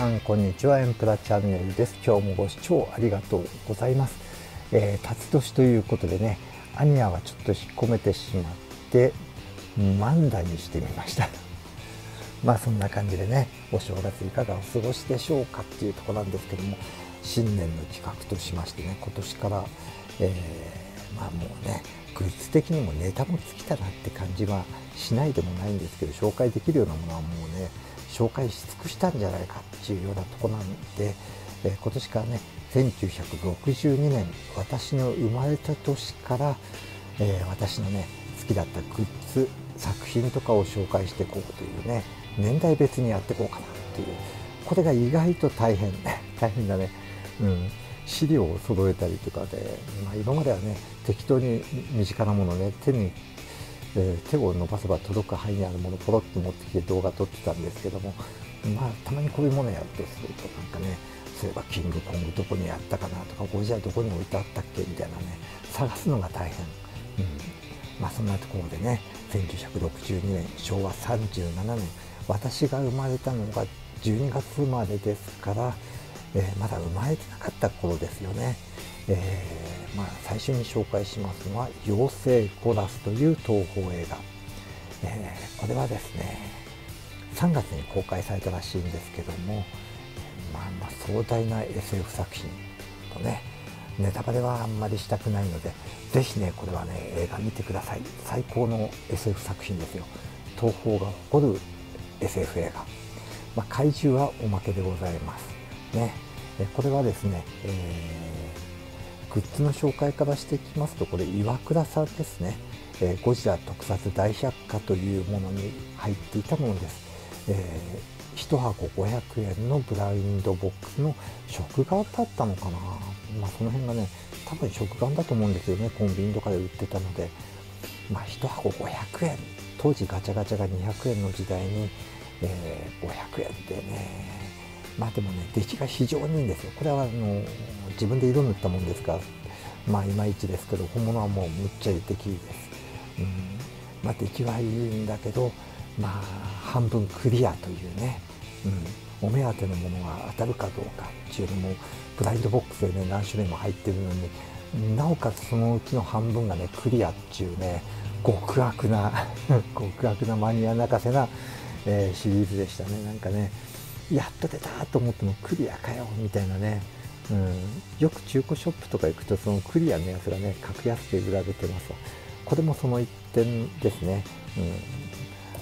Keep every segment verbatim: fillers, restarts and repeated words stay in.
さんこんにちは、エンプラチャンネルです。今日もご視聴ありがとうございます。えー、辰年ということでね、アニヤはちょっと引っ込めてしまってマンダにしてみましたまあそんな感じでね、お正月いかがお過ごしでしょうかっていうところなんですけども、新年の企画としましてね、今年から、えー、まあもうね、グッズ的にもネタも尽きたなって感じはしないでもないんですけど、紹介できるようなものはもうね紹介し尽くしたんじゃないかっていうようなところなんで、えー、今年からねせんきゅうひゃくろくじゅうにねん、私の生まれた年から、えー、私のね好きだったグッズ作品とかを紹介していこうというね、年代別にやっていこうかなっていう、これが意外と大変大変だね。うん、資料を揃えたりとかで、まあ、今まではね適当に身近なものね、手に、えー、手を伸ばせば届く範囲にあるものをポロッと持ってきて動画撮ってたんですけども、まあたまにこういうものやるとするとなんかね、そういえばキングコングどこにあったかなとか、ゴジラどこに置いてあったっけみたいなね、探すのが大変。うん、まあそんなところでね、せんきゅうひゃくろくじゅうにねん、しょうわさんじゅうななねん、私が生まれたのがじゅうにがつ生まれですから、えー、まだ生まれてなかった頃ですよね。えーまあ、最初に紹介しますのは「妖精コラス」という東宝映画、えー、これはですねさんがつに公開されたらしいんですけども、まあ、まあ壮大な エスエフ 作品とね、ネタバレはあんまりしたくないので、ぜひねこれはね映画見てください。最高の エスエフ 作品ですよ。東宝が誇る エスエフ 映画、まあ、怪獣はおまけでございますね。これはですね、えー、グッズの紹介からしていきますと、これ岩倉さんですね、えー、ゴジラ特撮大百科というものに入っていたものです。えー、いちはこごひゃくえんのブラインドボックスの食玩だったのかな、まあその辺がね多分食玩だと思うんですよね。コンビニとかで売ってたので、まあいちはこごひゃくえん、当時ガチャガチャがにひゃくえんの時代に、えー、ごひゃくえんでね、まあでもね出来が非常にいいんですよ。これはあの自分で色塗ったもんですから、まあいまいちですけど、本物はもうむっちゃ出来いいです。うん、まあ出来はいいんだけど、まあ半分クリアというね、うん、お目当てのものが当たるかどうかっていうのも、ブラインドボックスでね何種類も入ってるのに、なおかつそのうちの半分がねクリアっていうね、極悪な極悪なマニア泣かせな、えー、シリーズでしたね。なんかね、やっと出たと思ってもクリアかよみたいなね、うん、よく中古ショップとか行くとそのクリアのやつがね格安で売られてますわ。これもその一点ですね。うん、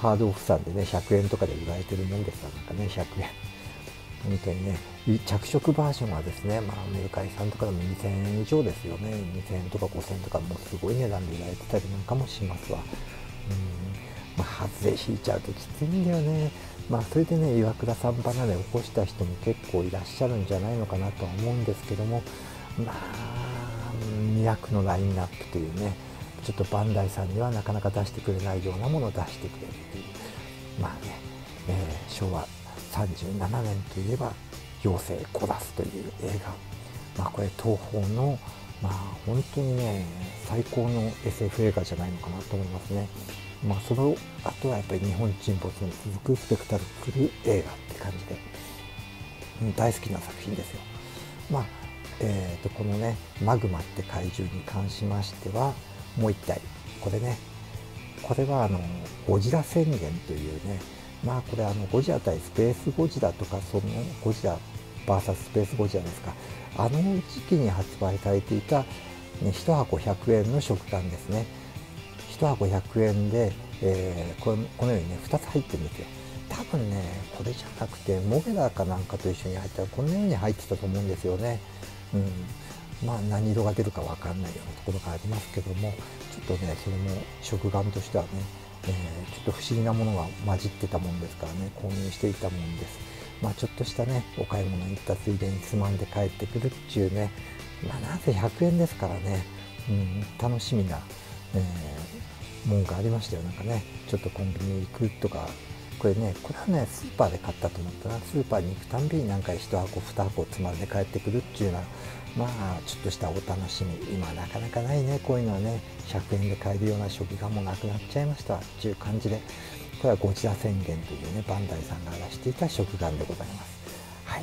ハードオフさんでねひゃくえんとかで売られてるもんですから、なんかねひゃくえん本当にね、着色バージョンはですね、まあメルカリさんとかでもにせんえん以上ですよね。にせんえんとかごせんえんとかもうすごい値段で売られてたりなんかもしますわ。うん、まあ、外れ引いちゃうときついんだよね。まあそれでね岩倉さん離れを起こした人も結構いらっしゃるんじゃないのかなとは思うんですけども、まあにひゃくのラインナップというね、ちょっとバンダイさんにはなかなか出してくれないようなものを出してくれるという、まあね、えー、しょうわさんじゅうななねんといえば妖精コラスという映画、まあこれ東宝のまあ本当にね最高の エスエフ 映画じゃないのかなと思いますね。まあその後はやっぱり日本沈没に続くスペクタクル映画って感じで、うん、大好きな作品ですよ。まあえー、とこのねマグマって怪獣に関しましてはもう一体、これね、これはあのゴジラ宣言というね、まあこれあのゴジラ対スペースゴジラとか、そのゴジラ ブイエス スペースゴジラですか、あの時期に発売されていた、ね、いちはこひゃくえんの食玩ですね。いちはこひゃくえんで、えー、これこのようにねふたつ入ってるんですよ。多分ねこれじゃなくてモゲラかなんかと一緒に入ったらこのように入ってたと思うんですよね。うん、まあ何色が出るか分かんないようなところがありますけども、ちょっとねそれも食玩としてはね、えー、ちょっと不思議なものが混じってたもんですからね、購入していたもんです。まあちょっとしたねお買い物に行ったついでにつまんで帰ってくるっていうね、まあなぜひゃくえんですからね、うん、楽しみな、えー、もんがありましたよ。なんかねちょっとコンビニ行くとか、これねこれはねスーパーで買ったと思ったら、スーパーに行くたんびになんかいちはこにはこつまんで帰ってくるっていうような、まあちょっとしたお楽しみ、今なかなかないねこういうのはね、ひゃくえんで買えるような食玩もなくなっちゃいましたっていう感じで、これはゴジラ宣言というねバンダイさんが出していた食玩でございます。はい、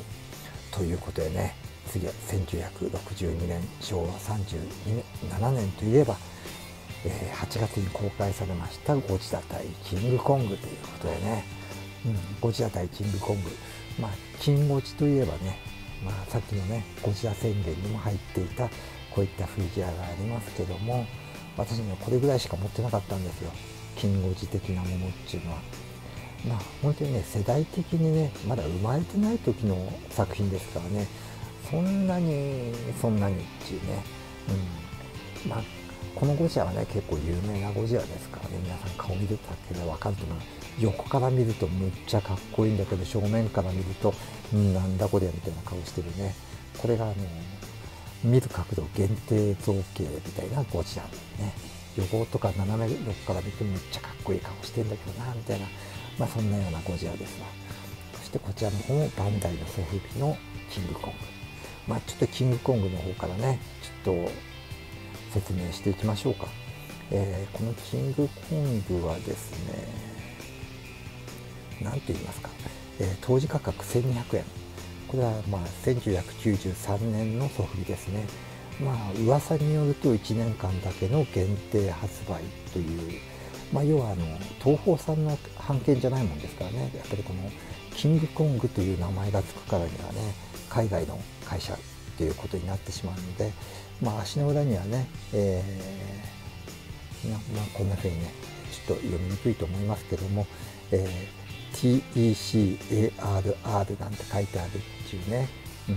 ということでね、次はせんきゅうひゃくろくじゅうにねんしょうわさんじゅうななねんといえば、えー、はちがつに公開されましたゴジラ対キングコングということでね、うん、ゴジラ対キングコング、まあキンゴジといえばね、まあ、さっきのねゴジラ宣言にも入っていたこういったフィギュアがありますけども、私にはこれぐらいしか持ってなかったんですよ、キンゴジ的なものっていうのは。まあ本当にね、世代的にねまだ生まれてない時の作品ですからね、そんなにそんなにっていうね、うん、まあこのゴジラはね結構有名なゴジラですからね、皆さん顔見るだけで分かると思う。横から見るとむっちゃかっこいいんだけど、正面から見ると、うん、なんだこりゃみたいな顔してるね。これがあの見る角度限定造形みたいなゴジラね、横とか斜め横から見てむっちゃかっこいい顔してんだけどなみたいな、まあそんなようなゴジラですわ。そしてこちらの方もバンダイのソフビのキングコング。まあちょっとキングコングの方からねちょっと説明していきましょうか。えー、このキングコングはですね、何と言いますか、えー、当時価格せんにひゃくえん、これはまあせんきゅうひゃくきゅうじゅうさんねんのソフビですね。まあ噂によるといちねんかんだけの限定発売という、まあ、要はあの東宝さんの版権じゃないもんですからね、やっぱりこのキングコングという名前がつくからにはね海外の会社ということになってしまうので、まあ足の裏にはね、えーまあ、こんな風にねちょっと読みにくいと思いますけども、えー ティーイーシーエーアールアール なんて書いてあるっていうね、うん、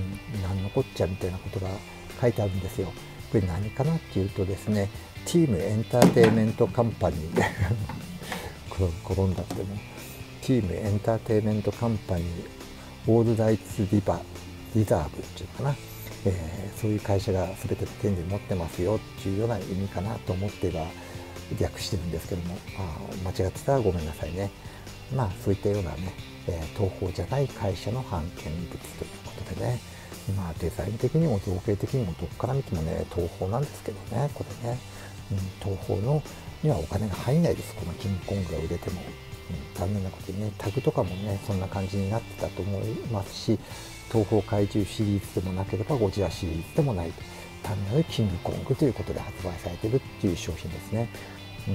なんのこっちゃみたいなことが書いてあるんですよ。これ何かなっていうとですね、ティームエンターテインメントカンパニーで転んだってもティームエンターテインメントカンパニーオールライツリバリザーブっていうのかな、えー、そういう会社が全ての権利を持ってますよっていうような意味かなと思っては略してるんですけども、あ間違ってたらごめんなさいね。まあそういったようなね、えー、東宝じゃない会社の版権物ということでね、まあデザイン的にも造形的にもどっから見てもね東宝なんですけどね、これね、うん、東宝のにはお金が入んないです、このキングコングが売れても、うん、残念なことにねタグとかもねそんな感じになってたと思いますし、東宝怪獣シリーズでもなければゴジラシリーズでもない単なるキングコングということで発売されてるっていう商品ですね。うん、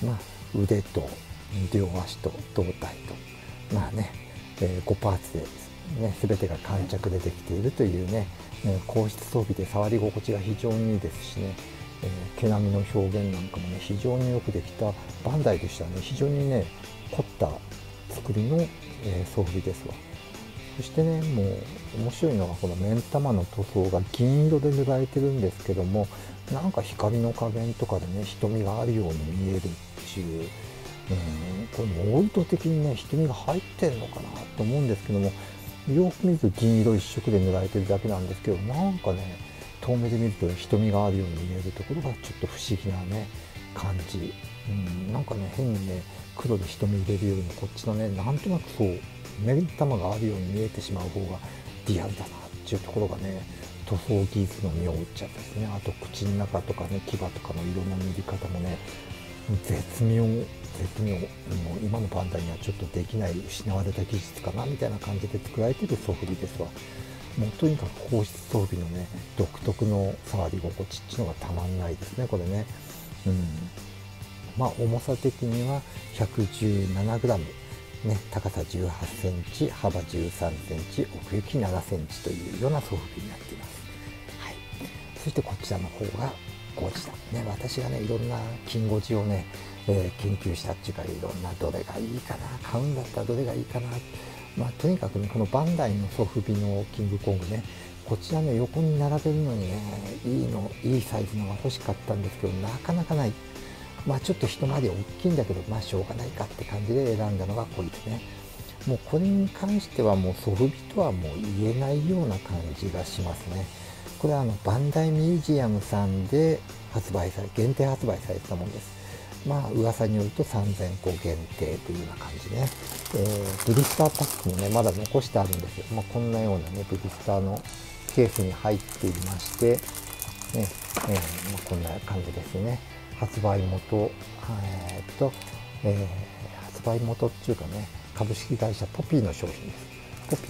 まあ腕と両足と胴体とまあね、えー、ごパーツで、ね、全てが完着でできているというね、えー、硬質装備で触り心地が非常にいいですしね、えー、毛並みの表現なんかもね非常によくできた、バンダイとしてはね非常にね凝った作りの、えー、装備ですわ。そしてねもう面白いのはこの目ん玉の塗装が銀色で塗られてるんですけども、なんか光の加減とかでね瞳があるように見えるっていう、うん、これモールド的にね瞳が入ってんのかなと思うんですけども、よく見ると銀色一色で塗られてるだけなんですけど、なんかね遠目で見ると瞳があるように見えるところがちょっと不思議なね感じ、うん、なんかね変にね黒で瞳入れるよりもこっちのねなんとなくそう目玉があるように見えてしまう方がリアルだなっていうところがね塗装技術の妙っちゃですね。あと口の中とかね牙とかの色の塗り方もね絶妙絶妙、もう今のバンダイにはちょっとできない失われた技術かなみたいな感じで作られてるソフビですわ。もうとにかく硬質装備のね独特の触り心地っていうのがたまんないですねこれね。うん、まあ重さ的には ひゃくじゅうななグラム、ね、高さじゅうはちセンチ、幅じゅうさんセンチ、奥行きななセンチというようなソフビになっています。はい、そしてこちらの方がゴジラ、ね、私がねいろんな金ゴジをね、えー、研究したっていうかいろんなどれがいいかな、買うんだったらどれがいいかな、まあとにかくねこのバンダイのソフビのキングコングね、こちらの横に並べるのにねいいのいいサイズのが欲しかったんですけどなかなかない。まあちょっと一回り大きいんだけどまあしょうがないかって感じで選んだのがこいつね。もうこれに関してはもうソフビとはもう言えないような感じがしますね。これはあのバンダイミュージアムさんで発売され限定発売されてたものです。まあ噂によるとさんぜんこ限定というような感じね、えー、ブリスターパックもねまだ残してあるんですよ。まあ、こんなようなねブリスターのケースに入っていまして、ねえーまあ、こんな感じですね。発売元、えー、っと、えー、発売元っていうかね株式会社ポピーの商品です。ポピー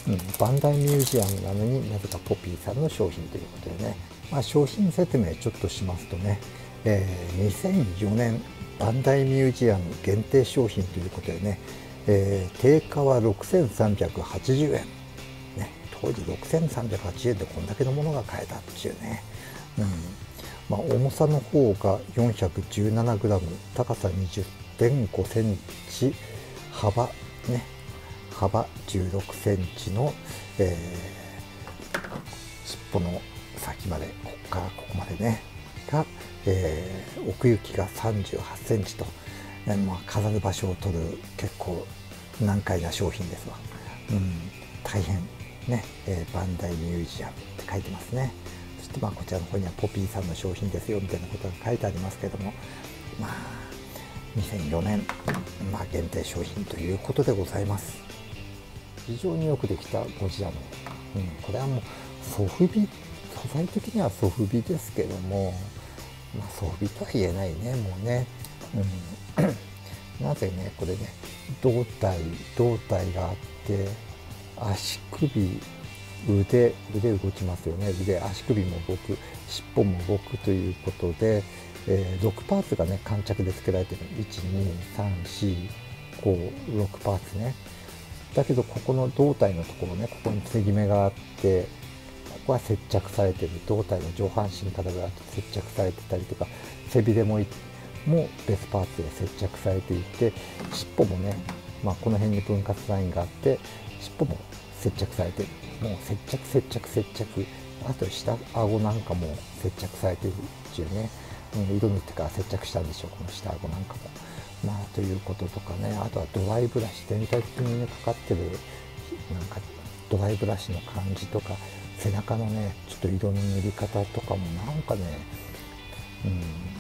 うん、バンダイミュージアムなのになぜかポピーさんの商品ということでね、まあ、商品説明ちょっとしますとね、えー、にせんよねんバンダイミュージアム限定商品ということでね、えー、定価はろくせんさんびゃくはちじゅうえん、ね、当時ろくせんさんびゃくはちじゅうえんでこんだけのものが買えたっていうね、うんまあ、重さの方が よんひゃくじゅうななグラム、 高さ にじゅってんごセンチ、幅ね幅じゅうろくセンチの、えー、尻尾の先まで、ここからここまでねが、えー、奥行きがさんじゅうはちセンチと、えーまあ、飾る場所を取る結構難解な商品ですわ。うん、大変ね、えー、バンダイミュージアムって書いてますね。そしてまあこちらの方にはポピーさんの商品ですよみたいなことが書いてありますけども、まあにせんよねん、まあ、限定商品ということでございます。非常によくできたゴジラの、うん、これはもうソフビ、素材的にはソフビですけども、まあ、ソフビとは言えないね、もうね、うん、なぜねこれね胴体胴体があって足首腕腕動きますよね、腕足首も動く、尻尾も動くということで、えー、ろくパーツがね間着で付けられてる、いちにさんしごろくパーツね。だけどここの胴体のところね、ここに継ぎ目があって、ここは接着されてる、胴体の上半身からが接着されてたりとか、背びれもも別パーツで接着されていて、尻尾もね、まあ、この辺に分割ラインがあって尻尾も接着されてる、もう接着接着接着、あと下顎なんかも接着されてるっていうね、うん、色塗ってから接着したんでしょう、この下顎なんかも。まあということとかね、あとはドライブラシ、全体的にねかかってるなんかドライブラシの感じとか、背中のねちょっと色の塗り方とかもなんかね、うん、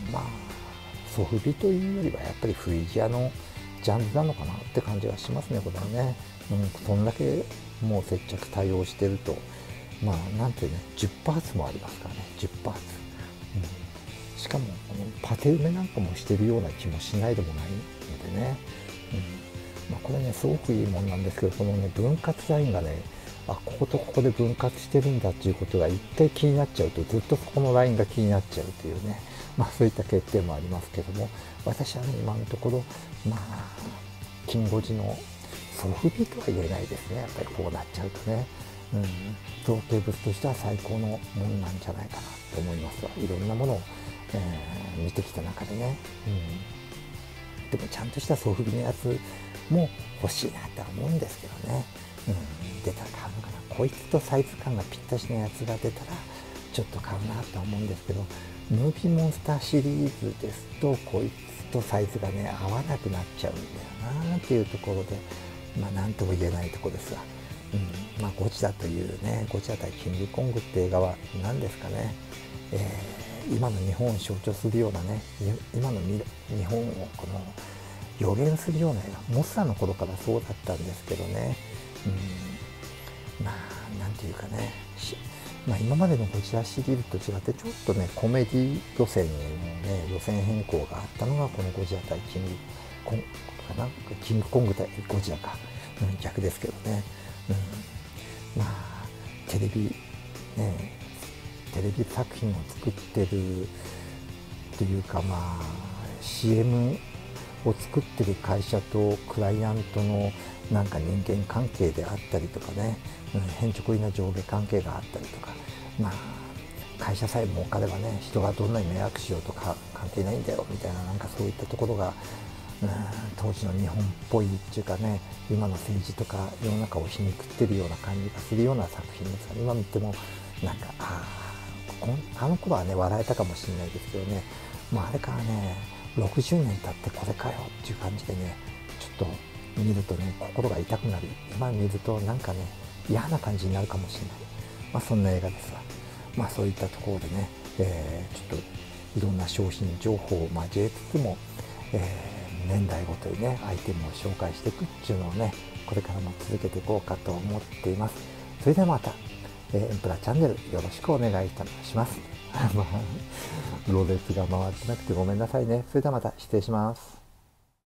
まあソフビというよりはやっぱりフィギュアのジャンルなのかなって感じはしますね、これはね。うん、そんだけもう接着対応してると、まあなんてねじゅっパーツもありますからね、じゅっパーツ、うん、しかもこのパテ埋めなんかもしてるような気もしないでもないのでね、うんまあ、これねすごくいいもんなんですけど、このね分割ラインがね、あこことここで分割してるんだっていうことが一回気になっちゃうと、ずっとそこのラインが気になっちゃうというね、まあそういった欠点もありますけども、私はね今のところまあ金ゴジのソフビとは言えないですね、やっぱりこうなっちゃうとね、うん、造形物としては最高のものなんじゃないかなと思いますが、いろんなものを、えー、見てきた中でね、うん、でもちゃんとしたソフビのやつも欲しいなとは思うんですけどね、うん、出たら買うのかな、こいつとサイズ感がぴったしなやつが出たらちょっと買うなとは思うんですけど、ムービーモンスターシリーズですとこいつとサイズがね合わなくなっちゃうんだよなっていうところで、まあ何とも言えないところですが、うん、まあゴジラというね、ゴジラ対キングコングって映画は何ですかね、えー、今の日本を象徴するようなね、今の日本をこの予言するような映画、モスラの頃からそうだったんですけどね、うん、まあなんていうかね、まあ、今までのゴジラシリーズと違ってちょっとねコメディ路線のね路線変更があったのがこのゴジラ対キングコングかな、キングコング対ゴジラか、うん、逆ですけどね、うん、まあテレビねテレビ作品を作ってるというか、まあ シーエム を作ってる会社とクライアントのなんか人間関係であったりとかね、うん、変直いな上下関係があったりとか、まあ会社さえ儲かればね、人がどんなに迷惑しようとか関係ないんだよみたいな、なんかそういったところが、うん、当時の日本っぽいっていうかね、今の政治とか世の中を皮肉ってるような感じがするような作品ですが、今見てもなんかあああの頃はね笑えたかもしれないですけどね、まああれからねろくじゅうねん経ってこれかよっていう感じでね、ちょっと見るとね心が痛くなる、今見るとなんかね嫌な感じになるかもしれない、まあそんな映画ですが、まあそういったところでね、えー、ちょっといろんな商品情報を交えつつも、えー、年代ごとにねアイテムを紹介していくっていうのをね、これからも続けていこうかと思っています。それではまた、えー、エンプラチャンネルよろしくお願いいたします。まあ、ロレスが回ってなくてごめんなさいね。それではまた失礼します。